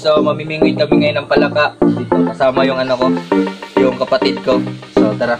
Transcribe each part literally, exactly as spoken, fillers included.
So, mamimingwit kami ngayon ng palaka. Dito, kasama yung ano ko, yung kapatid ko. So, tara.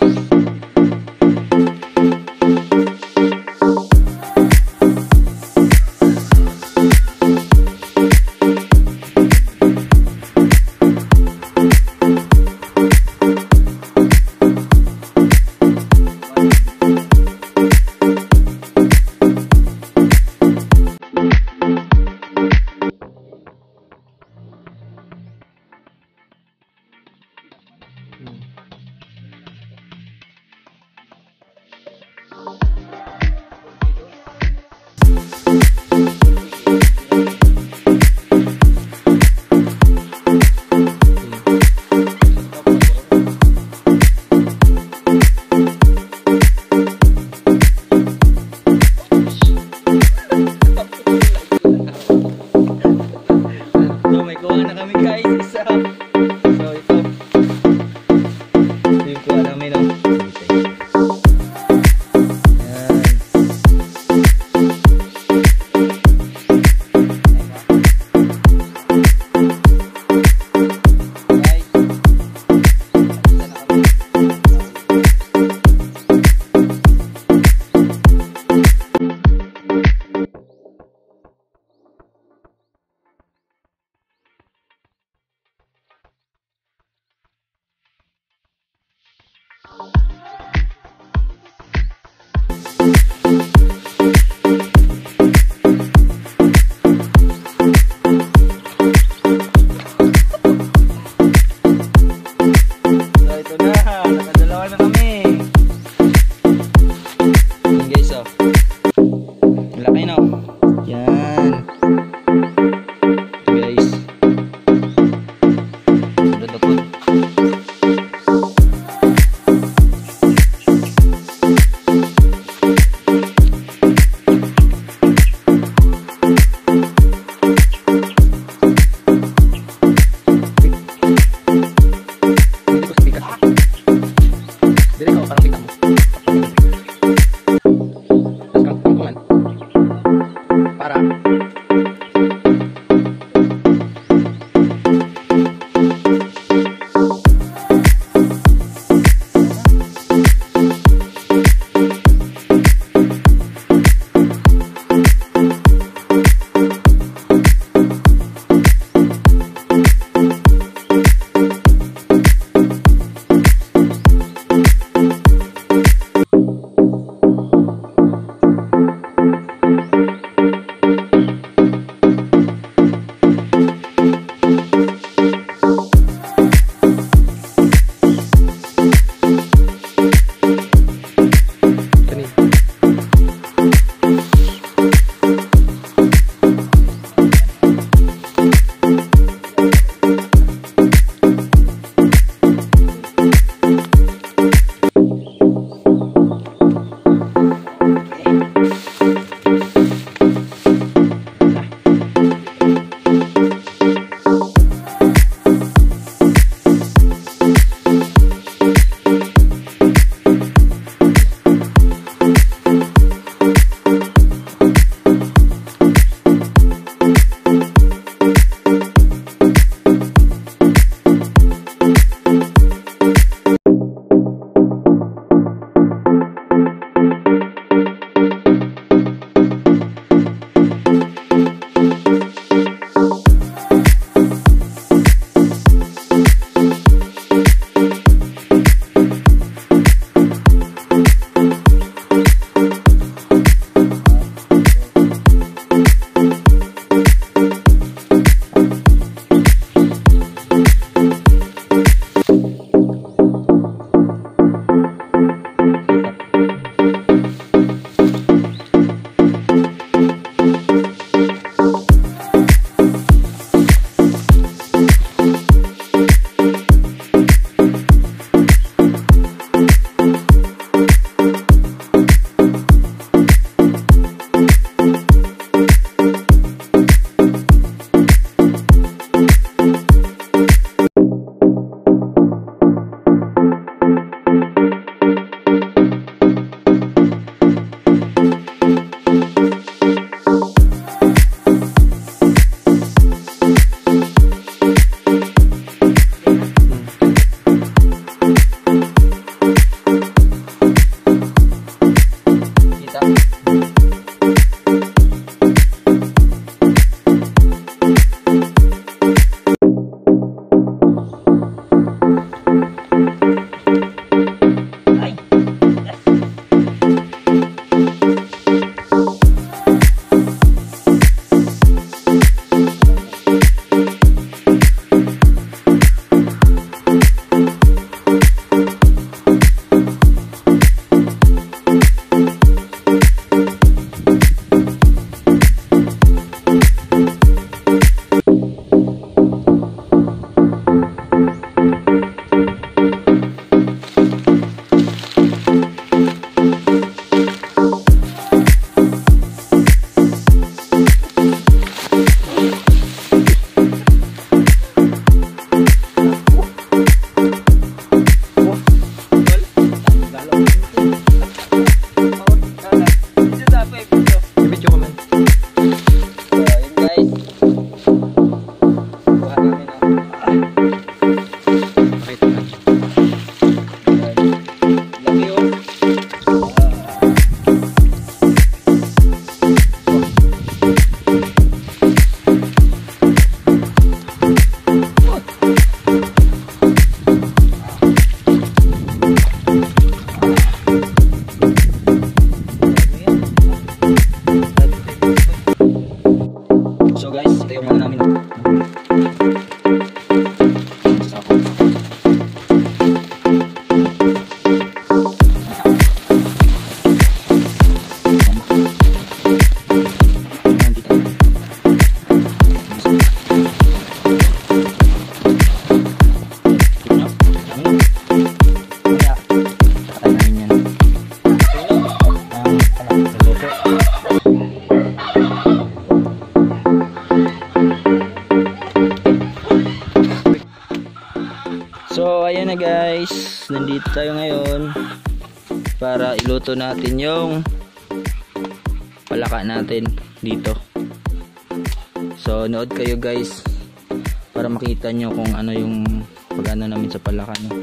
guys, nandito tayo ngayon para iluto natin yung palaka natin dito. So nood kayo guys para makita nyo kung ano yung pag-ano namin sa palaka, no?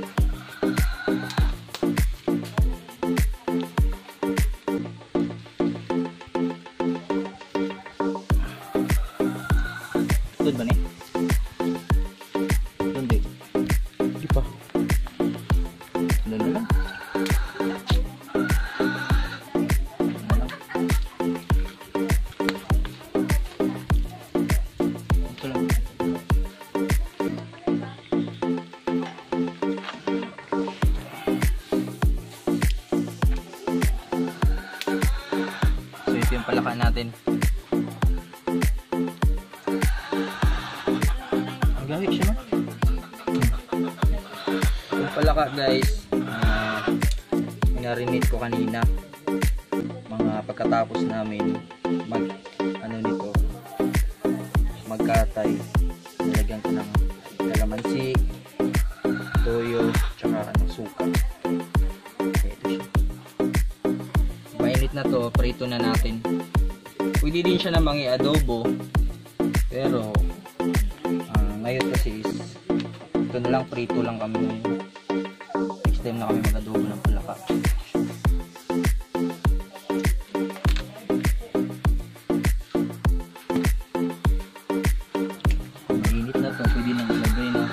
Tod ba ni? Hindi. Hindi pa. Ano na lang? Ito lang. So ito yung palaka natin. Gawi siya, no? Yung palaka guys, uh, minarinate ko kanina mga pagkatapos namin mag ano nito magkatay. Nilagyan ko ng kalamansi, toyo, tsaka ano, suka. Okay, ito siya. Mainit na to, prito na natin. Pwede din siya namang i-adobo, pero ngayon kasi is ito na lang, prito lang kami ngayon. Next time na kami mag-adobo ng palaka. Mainit na ito, pwede nang ilagay na.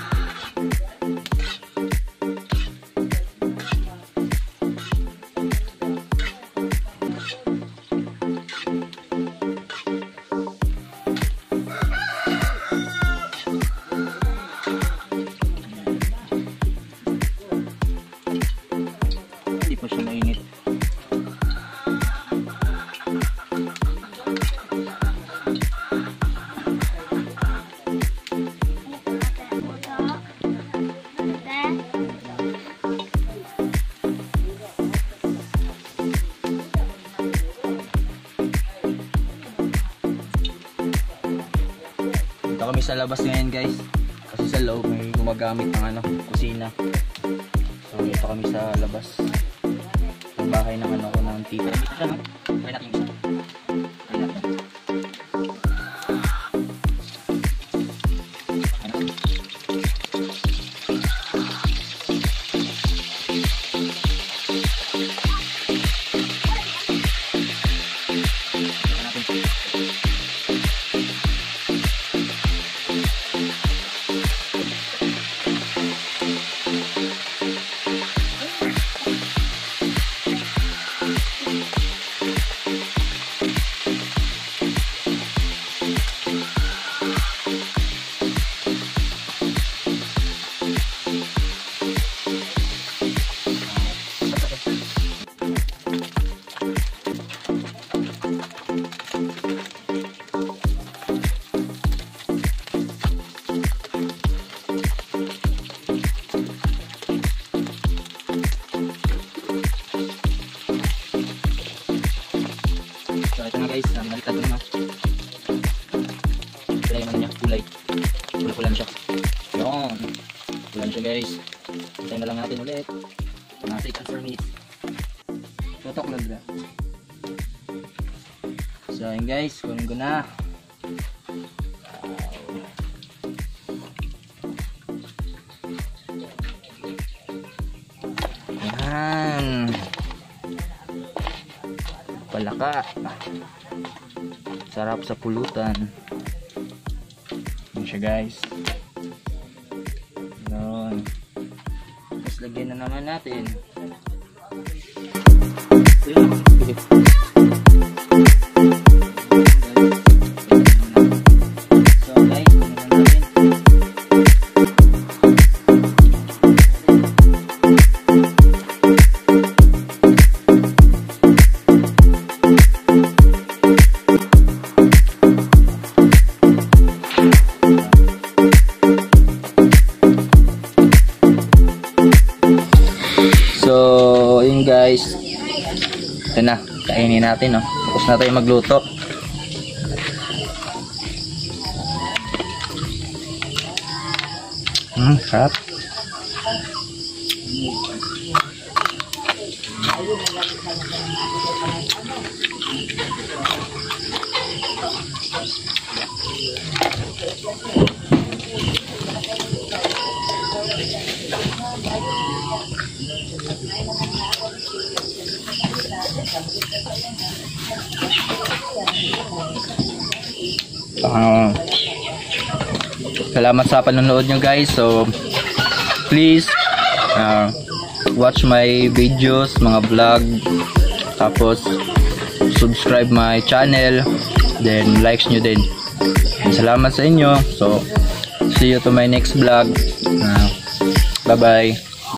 Hindi pa siya mainit. Dito kami sa labas ngayon guys, kasi sa loob may gumagamit ng ano, kusina. So dito kami sa labas ng bahay ng ano ko, ng tita. Dito siya, no? Try natin yung isa. Try natin. Guys, um, nalitad ko na. Kulay man niya, kulay. Pula-pulan siya. Yun. Pulan siya guys. Hintayin na lang natin ulit. Mga take and form it. Tutok lang dila. So yun guys, kunin ko na. Yan. Palaka. Sarap sa pulutan. Yan siya guys. Yun. Tapos lagyan na naman natin. So, yun guys. Ito na, kainin natin, no. Tapos na tayo magluto. Hmm, sarap. Uh, salamat sa panonood nyo guys. So please uh, watch my videos, mga vlog, tapos subscribe my channel, then likes nyo din. Salamat sa inyo. So see you to my next vlog. uh, bye bye.